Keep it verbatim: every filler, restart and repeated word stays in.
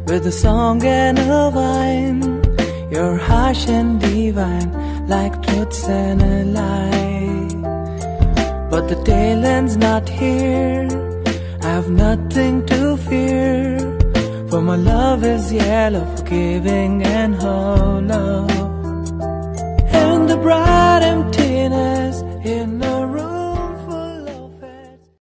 with a song and a vine. You're harsh and divine, like truths and a lie. But the tail end's not here, I've nothing to fear, for my love is yellow, forgiving and hollow. And the bright